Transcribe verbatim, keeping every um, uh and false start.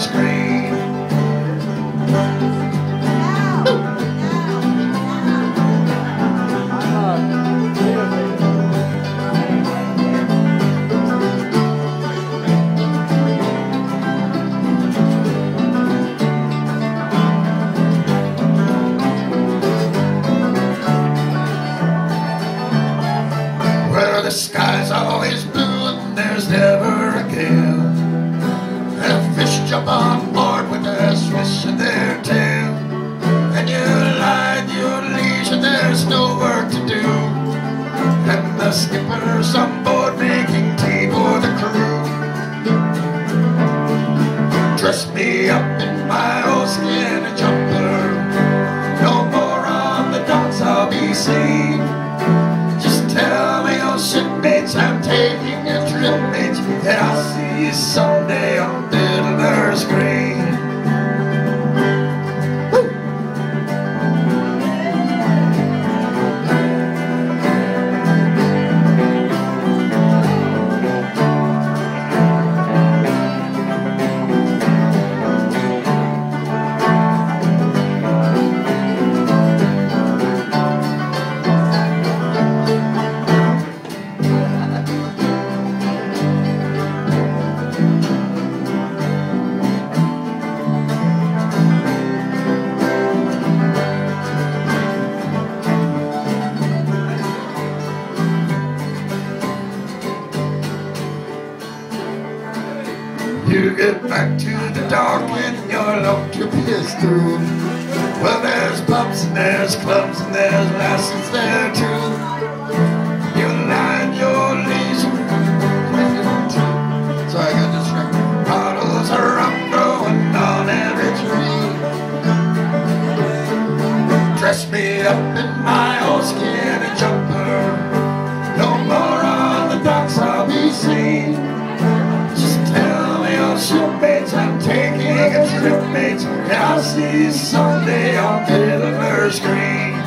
Miller's Green. Where the sky's always blue and there's never a gale, and a fish jump on board with a swish of their tail, and you lie to your leisure, there's no work to do, and the skipper's on board making tea for the crew. Dress me up in my old skin and jumper, no more on the docks I'll be seen. Just tell me, oh shipmates, I'm taking a trip, mates, and I'll see you someday on Miller's Green. You get back to the dock and your luck your piss through. Well, there's pubs and there's clubs and there's lasses there too. You line your leisure, so I got distracted. Bottles of rum growing on every tree. Dress me up in my old skin and jumper, no more on the docks I'll be seen. Shipmates, I'm taking a trip, mates, and I'll see you someday on Miller's Green.